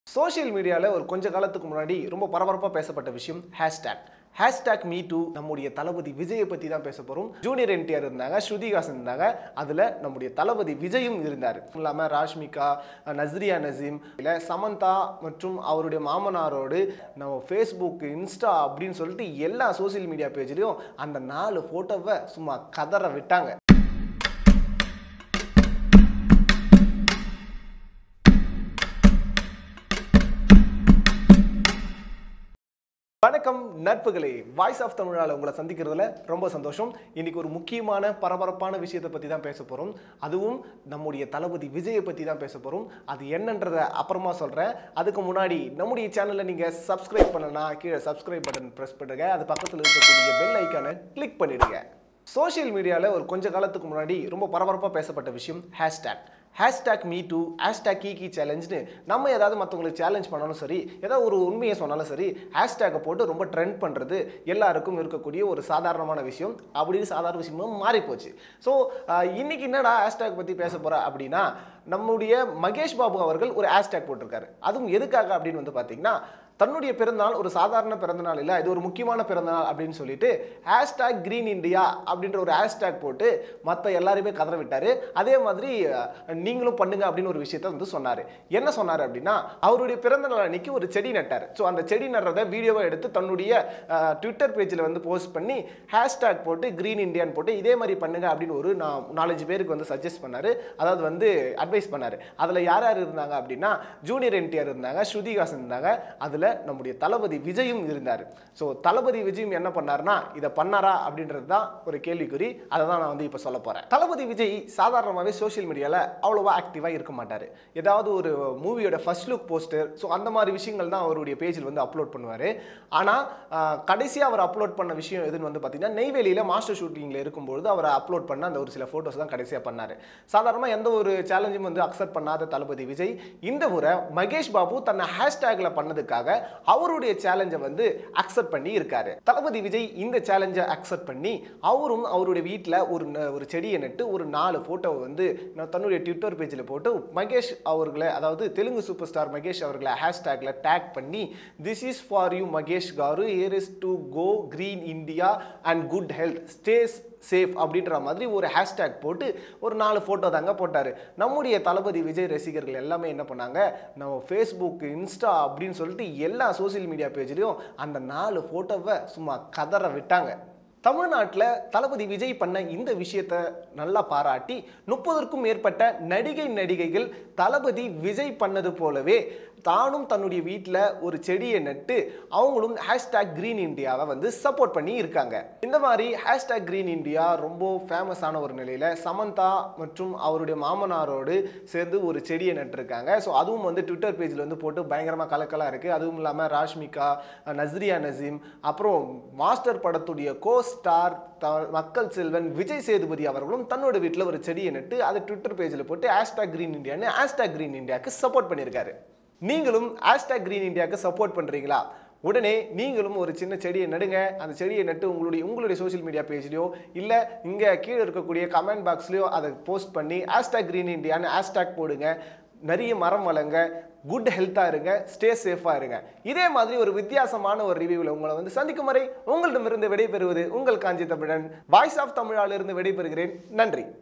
Social மீடியால ஒரு கொஞ்ச காலத்துக்கு முன்னாடி ரொம்ப பரபரப்பா பேசப்பட்ட விஷயம் ஹேஷ்டாக் மீ டூ. நம்முடைய தளபதி விஜயை பத்தி தான் பேச போறோம். ஜூனியர் என்டிஆர் இருந்தாங்க, ஸ்ருதிஹாசன் இருந்தாங்க, அதுல நம்முடைய தளபதி விஜயும் இருந்தார். இல்லாம ராஷ்மிகா, நஸ்ரியா நசீம், இல்ல சமந்தா மற்றும் அவருடைய மாமனாரோடு நம்ம ஃபேஸ்புக், இன்ஸ்டா அப்படின்னு சொல்லிட்டு எல்லா சோசியல் மீடியா பேஜ்லயும் அந்த 4 போட்டோவை சும்மா கதற விட்டாங்க. வணக்கம் நட்புகளே, வாய்ஸ் ஆஃப் தமிழால உங்களை சந்திக்கிறதுல ரொம்ப சந்தோஷம். இன்னைக்கு ஒரு முக்கியமான பரபரப்பான விஷயத்தை பற்றி தான் பேச போகிறோம். அதுவும் நம்முடைய தளபதி விஜயை பற்றி தான் பேச போகிறோம். அது என்னன்றதை அப்புறமா சொல்கிறேன். அதுக்கு முன்னாடி நம்முடைய சேனலை நீங்கள் சப்ஸ்கிரைப் பண்ணனா கீழே சப்ஸ்கிரைப் பட்டன் ப்ரெஸ் பண்ணுங்க. அது பக்கத்தில் இருக்கக்கூடிய பெல் ஐக்கானை கிளிக் பண்ணிடுங்க. சோஷியல் மீடியாவில் ஒரு கொஞ்ச காலத்துக்கு முன்னாடி ரொம்ப பரபரப்பாக பேசப்பட்ட விஷயம் ஹேஷ்டாக் மீ டூ, ஹேஷ்டாக் கீ சேலஞ்சுன்னு. நம்ம ஏதாவது மற்றவங்களுக்கு சேலஞ்ச் பண்ணாலும் சரி, ஏதாவது ஒரு உண்மையை சொன்னாலும் சரி, ஹேஷ்டேக்கை போட்டு ரொம்ப ட்ரெண்ட் பண்ணுறது எல்லாருக்கும் இருக்கக்கூடிய ஒரு சாதாரணமான விஷயம். அப்படின்னு சாதாரண விஷயமும் மாறிப்போச்சு. ஸோ இன்னைக்கு என்னடா ஹேஷ்டேக் பற்றி பேச போகிற அப்படின்னா, நம்முடைய மகேஷ் பாபு அவர்கள் ஒரு ஹேஷ்டேக் போட்டிருக்காரு. அதுவும் எதுக்காக அப்படின்னு வந்து பார்த்தீங்கன்னா, தன்னுடைய பிறந்தநாள் ஒரு சாதாரண பிறந்தநாள் இல்லை, இது ஒரு முக்கியமான பிறந்தநாள் அப்படின்னு சொல்லிட்டு ஹேஷ்டாக் கிரீன் இண்டியா அப்படின்ற ஒரு ஹேஷ்டாக் போட்டு மற்ற எல்லாருமே கதற விட்டார். அதே மாதிரி நீங்களும் பண்ணுங்க அப்படின்னு ஒரு விஷயத்த வந்து சொன்னார். என்ன சொன்னார் அப்படின்னா, அவருடைய பிறந்தநாள் அன்னைக்கு ஒரு செடி நட்டார். ஸோ அந்த செடி நடுறதை வீடியோவை எடுத்து தன்னுடைய ட்விட்டர் பேஜில் வந்து போஸ்ட் பண்ணி ஹேஷ்டாக் போட்டு கிரீன் இண்டியான்னு போட்டு இதே மாதிரி பண்ணுங்க அப்படின்னு ஒரு 4-5 பேருக்கு வந்து சஜஸ்ட் பண்ணார். அதாவது வந்து அட்வைஸ் பண்ணார். அதில் யார் யார் இருந்தாங்க அப்படின்னா, ஜூனியர் என்டிஆர் இருந்தாங்க, ஸ்ருதிஹாசன் இருந்தாங்க, அதில் நம்முடைய தளபதி விஜயும் இருந்தார். ஸோ தளபதி விஜயும் என்ன பண்ணார்னா, இதை பண்ணாரா அப்படின்றது தான் ஒரு கேள்விக்குறி. அதை தான் நான் வந்து இப்போ சொல்ல போகிறேன். தளபதி விஜய் சாதாரணமாகவே சோஷியல் மீடியாவில் அவ்வளோவா ஆக்டிவாக இருக்க மாட்டார். ஏதாவது ஒரு மூவியோட ஃபர்ஸ்ட் லுக் போஸ்டர், ஸோ அந்த மாதிரி விஷயங்கள் தான் அவருடைய பேஜில் வந்து அப்லோட் பண்ணுவார். ஆனால் கடைசியாக அவர் அப்லோட் பண்ண விஷயம் எதுன்னு வந்து பார்த்தீங்கன்னா, நெய்வேலியில் மாஸ்டர் ஷூட்டிங்கில் இருக்கும்போது அவர் அப்லோட் பண்ண அந்த ஒரு சில ஃபோட்டோஸ் தான் கடைசியாக பண்ணார். சாதாரணமாக எந்த ஒரு சேலஞ்சும் வந்து அக்செப்ட் பண்ணாத தளபதி விஜய் இந்த முறை மகேஷ் பாபு தன்னை ஹேஷ்டேக்கில் பண்ணதுக்காக அவருடைய சேலஞ்சை வந்து அக்செப்ட் பண்ணி இருக்காரு. தளபதி விஜய் இந்த சேலஞ்சை அக்செப்ட் பண்ணி அவரும் அவருடைய வீட்டில் ஒரு செடியை நட்டு ஒரு 4 போட்டோவை வந்து தன்னுடைய ட்விட்டர் பேஜில் போட்டு மகேஷ் அவர்களை, அதாவது தெலுங்கு சூப்பர் ஸ்டார் மகேஷ் அவர்களை ஹேஷ்டேக்ல டேக் பண்ணி, this is for you Mahesh garu, here is to go green India and good health, stays safe அப்படின்ற மாதிரி ஒரு ஹேஷ்டேக் போட்டு ஒரு 4 போட்டோ தாங்க போட்டார். நம்முடைய தளபதி விஜய் ரசிகர்கள் எல்லாமே என்ன பண்ணாங்க, நம்ம ஃபேஸ்புக், இன்ஸ்டா அப்படின்னு சொல்லிட்டு எல்லா சோசியல் மீடியா பேஜ்லையும் அந்த 4 போட்டோவை சும்மா கதற விட்டாங்க. தமிழ்நாட்டில் தளபதி விஜய் பண்ண இந்த விஷயத்தை நல்லா பாராட்டி 30க்கும் மேற்பட்ட நடிகைகள் தளபதி விஜய் பண்ணது போலவே தானும் தன்னுடைய வீட்டில் ஒரு செடியை நட்டு அவங்களும் ஹேஷ்டாக் கிரீன் இண்டியாவை வந்து சப்போர்ட் பண்ணி இருக்காங்க. இந்த மாதிரி ஹேஷ்டாக் கிரீன் இண்டியா ரொம்ப ஃபேமஸான ஒரு நிலையில் சமந்தா மற்றும் அவருடைய மாமனாரோடு சேர்ந்து ஒரு செடியை நட்டுருக்காங்க. ஸோ அதுவும் வந்து ட்விட்டர் பேஜில் வந்து போட்டு பயங்கரமாக கலக்கலாக இருக்குது. அதுவும் இல்லாமல் ராஷ்மிகா, நஸ்ரியா நசீம், அப்புறம் மாஸ்டர் படத்துடைய ஸ்டார் மக்கள் செல்வன் விஜய் சேதுபதி அவர்களும் தன்னோட வீட்டில் ஒரு செடியை நட்டு அதை ட்விட்டர் பேஜில் போட்டு ஹேஷ்டாக் கிரீன் இண்டியான்னு ஹேஷ்டாக் கிரீன் இண்டியாவுக்கு சப்போர்ட் பண்ணியிருக்காரு. நீங்களும் ஹேஷ்டாக் கிரீன் இண்டியாவுக்கு சப்போர்ட் பண்ணுறீங்களா? உடனே நீங்களும் ஒரு சின்ன செடியை நடுங்க. அந்த செடியை நட்டு உங்களுடைய சோஷியல் மீடியா பேஜ்லையோ இல்லை இங்கே கீழே இருக்கக்கூடிய கமெண்ட் பாக்ஸ்லையோ அதை போஸ்ட் பண்ணி ஹேஷ்டாக் கிரீன் இண்டியான்னு ஹேஷ்டாக் போடுங்க. நிறைய மரம் வளங்க, குட் ஹெல்த்தாக இருங்க, ஸ்டே சேஃபாக இருங்க. இதே மாதிரி ஒரு வித்தியாசமான ஒரு ரிவ்யூவில் உங்களை வந்து சந்திக்கும் வரை உங்களிடமிருந்து விடைபெறுவது உங்கள் காஞ்சி தமிழன். வாய்ஸ் ஆஃப் தமிழாலிருந்து விடைபெறுகிறேன். நன்றி.